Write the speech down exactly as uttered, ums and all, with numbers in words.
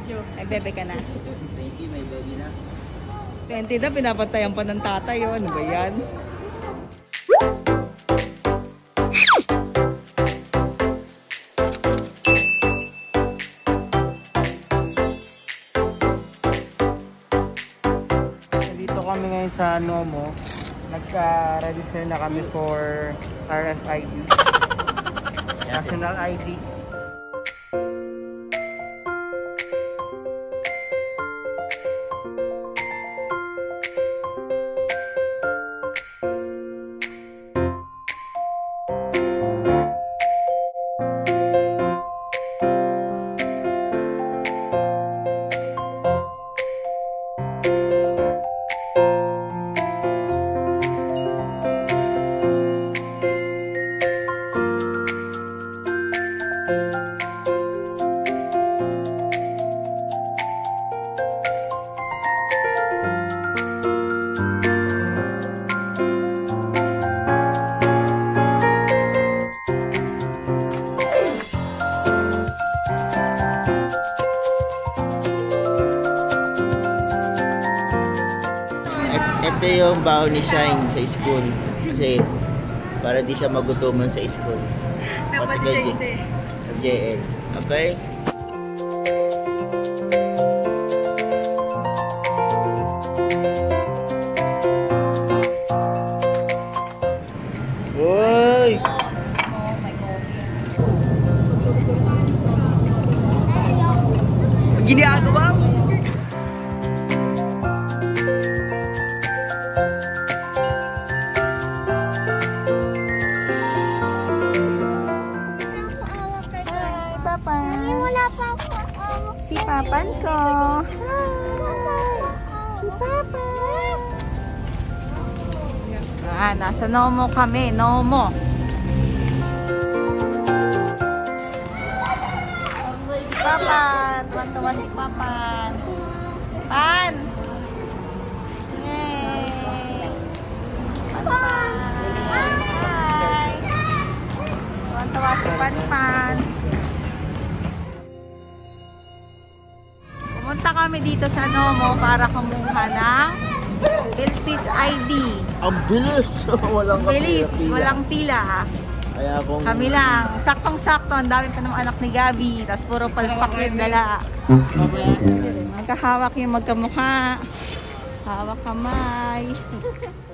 May bebe ka na? twenty, may baby na. twenty na, pinapatayan pa ng tatay. Oh. Ano ba yan? Dito kami ngayon sa Nomo. Nagka-register na kami for R F I D. National I D. Ito yung baon ni Shine sa school. Kasi para di siya magutuman sa school. Dapat kay siya hindi. J L. Okay? Uy! Oh my God. Ginagawa mo? Si Papan ko. Si Papa. Ah, nasa Nomo kami. Nomo. Papan. Tuwan-tuwan si Papan. Pan. Yay. Pan. Hi. Tuwan-tuwan si Pan-Pan. Pumunta kami dito sa Nomo para kumuha ng Belsis I D. Ang bilis! Walang Bilis, pila. walang pila. Kaya kung... Kami lang. Saktong-sakto. Ang dami pa ng anak ni Gabi. Tapos puro palpak yung dala. Magkahawak yung magkamukha. Hawak kamay.